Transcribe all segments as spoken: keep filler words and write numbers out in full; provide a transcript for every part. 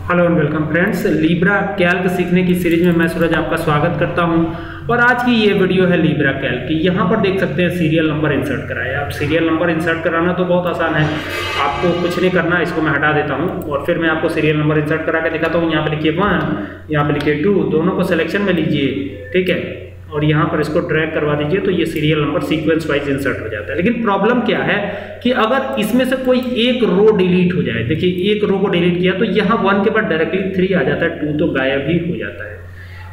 Hello and welcome friends, Libre Calc सीखने की series में मैं सूरज आपका स्वागत करता हूं। और आज की ये वीडियो है लीब्रा कैल्क की। यहाँ पर देख सकते हैं सीरियल नंबर इंसर्ट कराया। आप सीरियल नंबर इंसर्ट कराना तो बहुत आसान है, आपको कुछ नहीं करना। इसको मैं हटा देता हूँ और फिर मैं आपको सीरियल नंबर इंसर्ट करा के दिखाता हूँ। यहाँ पे लिखिए वन, यहाँ पे लिखिए टू, दोनों को सिलेक्शन में लीजिए, ठीक है, और यहाँ पर इसको ड्रैग करवा दीजिए तो ये serial number sequence wise insert हो जाता है। लेकिन प्रॉब्लम क्या है कि अगर इसमें से कोई एक रो डिलीट हो जाए, देखिए एक रो को डिलीट किया तो यहाँ वन के बाद डायरेक्टली थ्री आ जाता है, टू तो गायब ही हो जाता है।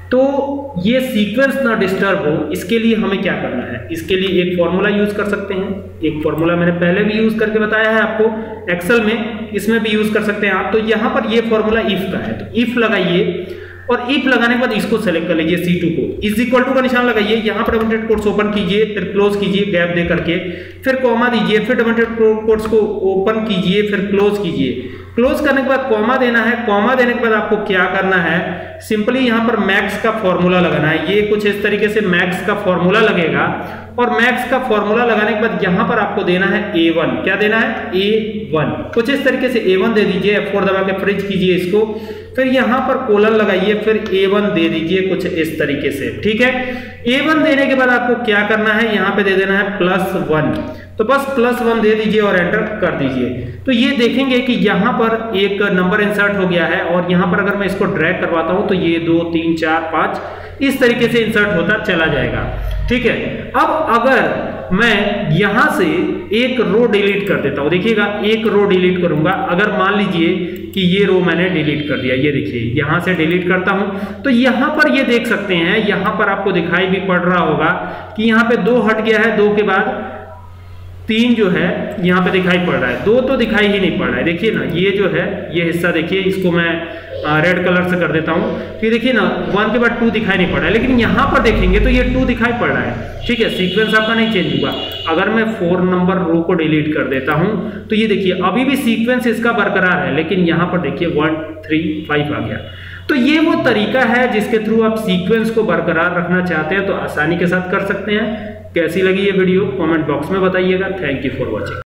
तो ये सीक्वेंस ना डिस्टर्ब हो, इसके लिए हमें क्या करना है? इसके लिए एक फॉर्मूला यूज कर सकते हैं। एक फॉर्मूला मैंने पहले भी यूज करके बताया है आपको एक्सेल में, इसमें भी यूज कर सकते हैं आप। तो यहाँ पर ये फॉर्मूला इफ का है, तो इफ लगाइए और इफ लगाने के बाद इसको सेलेक्ट कर लीजिए, सी टू को इज इक्वल टू का निशान लगाइए, यहाँ पर डबल कोट्स ओपन कीजिए, फिर क्लोज कीजिए गैप दे करके, फिर कॉमा दीजिए, फिर डबल कोट्स को ओपन कीजिए, फिर क्लोज कीजिए। क्लोज करने के बाद कॉमा देना है। कॉमा देने के बाद आपको क्या करना है, सिंपली यहाँ पर मैक्स का फॉर्मूला लगाना है। ये कुछ इस तरीके से मैक्स का फॉर्मूला लगेगा और मैक्स का फॉर्मूला लगाने के बाद यहाँ पर आपको देना है ए वन। क्या देना है? A one. कुछ इस तरीके से ए वन दे दीजिए, एफ फोर दबा के फ्रीज कीजिए इसको, फिर यहाँ पर कोलन लगाइए, फिर ए वन दे दीजिए कुछ इस तरीके से, ठीक है। ए वन देने के बाद आपको क्या करना है, यहाँ पे दे देना है प्लस वन, तो बस प्लस वन दे दीजिए और एंटर कर दीजिए। तो ये देखेंगे कि यहाँ पर एक नंबर इंसर्ट हो गया है और यहाँ पर अगर मैं इसको ड्रैग करवाता हूँ तो ये दो तीन चार पाँच इस तरीके से इंसर्ट होता चला जाएगा, ठीक है। अब अगर मैं यहाँ से एक रो डिलीट कर देता हूँ, देखिएगा एक रो डिलीट करूंगा। अगर मान लीजिए कि ये रो मैंने डिलीट कर दिया, ये देखिए यहाँ से डिलीट करता हूँ तो यहाँ पर ये देख सकते हैं, यहाँ पर आपको दिखाई भी पड़ रहा होगा कि यहाँ पे दो हट गया है, दो के बाद तीन जो है यहाँ पे दिखाई पड़ रहा है, दो तो दिखाई ही नहीं पड़ रहा है। देखिए ना, ये जो है ये हिस्सा देखिए, इसको मैं रेड कलर से कर देता हूँ, फिर देखिए ना वन के बाद टू दिखाई नहीं पड़ रहा है, लेकिन यहाँ पर देखेंगे तो ये टू दिखाई पड़ रहा है, ठीक है। सीक्वेंस आपका नहीं चेंज हुआ। अगर मैं फोर नंबर रो को डिलीट कर देता हूँ तो ये देखिए अभी भी सीक्वेंस इसका बरकरार है, लेकिन यहाँ पर देखिए वन थ्री फाइव आ गया। तो ये वो तरीका है जिसके थ्रू आप सीक्वेंस को बरकरार रखना चाहते हैं तो आसानी के साथ कर सकते हैं। कैसी लगी ये वीडियो कमेंट बॉक्स में बताइएगा। Thank you for watching.